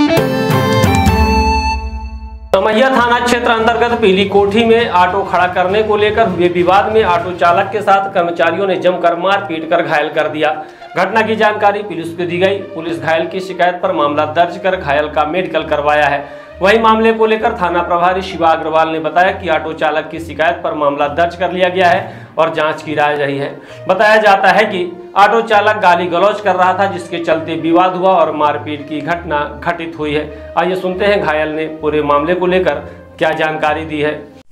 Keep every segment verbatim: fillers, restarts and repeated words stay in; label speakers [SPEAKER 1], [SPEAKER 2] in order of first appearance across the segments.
[SPEAKER 1] समैया थाना क्षेत्र अंतर्गत पीली कोठी में ऑटो खड़ा करने को लेकर हुए विवाद में ऑटो चालक के साथ कर्मचारियों ने जमकर मारपीट कर घायल कर दिया। घटना की जानकारी पुलिस को दी गई। पुलिस घायल की शिकायत पर मामला दर्ज कर घायल का मेडिकल करवाया है। वहीं मामले को लेकर थाना प्रभारी शिवा अग्रवाल ने बताया कि ऑटो चालक की शिकायत पर मामला दर्ज कर लिया गया है और जांच की जा रही है। बताया जाता है कि ऑटो चालक गाली गलौज कर रहा था, जिसके चलते विवाद हुआ और मारपीट की घटना घटित हुई है। आइए सुनते हैं घायल ने पूरे मामले को लेकर क्या जानकारी दी है।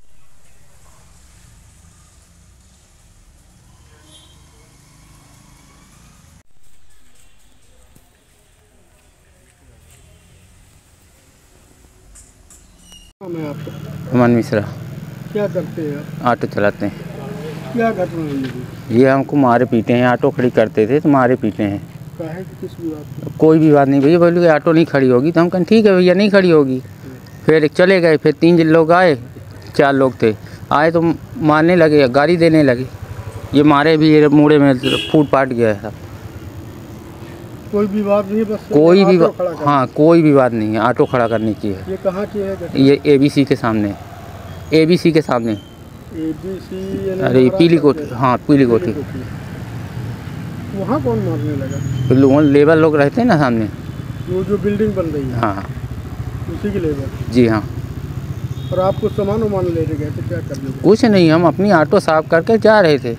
[SPEAKER 2] मैं आपको
[SPEAKER 3] अमन मिश्रा।
[SPEAKER 2] क्या करते हैं आप?
[SPEAKER 3] ऑटो चलाते हैं।
[SPEAKER 2] क्या घटना हुई है?
[SPEAKER 3] ये हमको मारे पीटे हैं, ऑटो खड़ी करते थे तो मारे पीटे हैं।
[SPEAKER 2] काहे कि किस विवाद?
[SPEAKER 3] कोई भी बात नहीं भैया, बोले ऑटो नहीं खड़ी होगी तो हम कहें ठीक है भैया नहीं खड़ी होगी। फिर चले गए, फिर तीन लोग आए, चार लोग थे, आए तो मारने लगे, गाड़ी देने लगे। ये मारे भी, ये मुड़े में फूट पाट गया था।
[SPEAKER 2] कोई विवाद नहीं, बस
[SPEAKER 3] कोई भी हाँ कोई विवाद नहीं है, ऑटो खड़ा करने की है।
[SPEAKER 2] ये कहाँ की है?
[SPEAKER 3] ये एबीसी के सामने, एबीसी के सामने।
[SPEAKER 2] एबीसी
[SPEAKER 3] अरे पीली कोठी, हाँ पीली कोठी।
[SPEAKER 2] वहाँ कौन मारने लगा?
[SPEAKER 3] फिर लोग लेबर लोग रहते हैं ना सामने,
[SPEAKER 2] वो जो बिल्डिंग बन रही है,
[SPEAKER 3] हाँ
[SPEAKER 2] उसी के लेबर।
[SPEAKER 3] जी हाँ।
[SPEAKER 2] और आपको सामान वामान ले गए थे, क्या करने?
[SPEAKER 3] कुछ नहीं, हम अपनी ऑटो साफ करके जा रहे थे।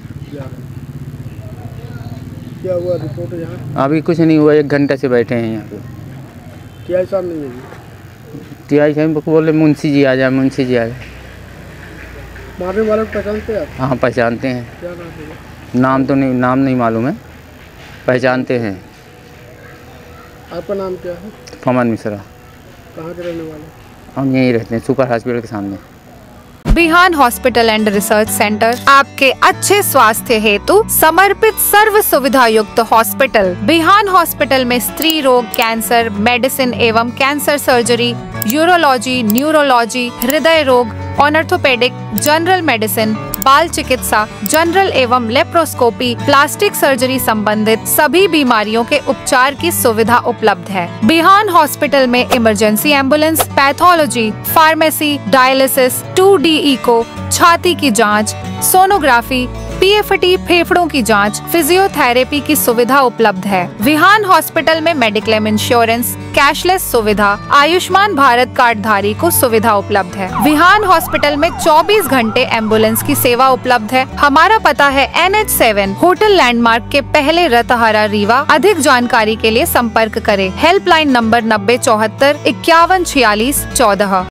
[SPEAKER 2] क्या हुआ रिपोर्ट यहाँ?
[SPEAKER 3] अभी कुछ नहीं हुआ, एक घंटे से बैठे हैं यहाँ पे।
[SPEAKER 2] क्या ऐसा नहीं है?
[SPEAKER 3] टी आई साहब बोले मुंशी जी आ जाए, मुंशी जी आ जाए।
[SPEAKER 2] मारने वाले को पहचानते हैं आप?
[SPEAKER 3] हाँ पहचानते हैं।
[SPEAKER 2] क्या नाम है?
[SPEAKER 3] नाम तो नहीं, नाम नहीं मालूम है, पहचानते हैं।
[SPEAKER 2] आपका नाम क्या है?
[SPEAKER 3] अमन मिश्रा।
[SPEAKER 2] कहाँ के रहने वाले?
[SPEAKER 3] हम यहीं रहते हैं, सुपर हॉस्पिटल के सामने।
[SPEAKER 4] Bihan hospital and research centre आपके अच्छे स्वास्थ्य हेतु समर्पित सर्व सुविधा युक्त हॉस्पिटल। बिहान हॉस्पिटल में स्त्री रोग, कैंसर, मेडिसिन एवं कैंसर सर्जरी, यूरोलॉजी, न्यूरोलॉजी, हृदय रोग, ऑर्थोपेडिक, जनरल मेडिसिन, बाल चिकित्सा, जनरल एवं लेप्रोस्कोपी, प्लास्टिक सर्जरी संबंधित सभी बीमारियों के उपचार की सुविधा उपलब्ध है। बिहान हॉस्पिटल में emergency ambulance, pathology, pharmacy, dialysis, two D echo, छाती की जांच, सोनोग्राफी, पीएफटी, फेफड़ों की जांच, फिजियोथेरेपी की सुविधा उपलब्ध है। विहान हॉस्पिटल में मेडिक्लेम इंश्योरेंस, कैशलेस सुविधा, आयुष्मान भारत कार्ड धारी को सुविधा उपलब्ध है। विहान हॉस्पिटल में चौबीस घंटे एम्बुलेंस की सेवा उपलब्ध है। हमारा पता है N H seven hotel landmark के पहले रतहारा रीवा। अधिक जानकारी के लिए संपर्क करें। हेल्पलाइन नंबर नब्बे चौहत्तर इक्यावन छियालीस चौदह।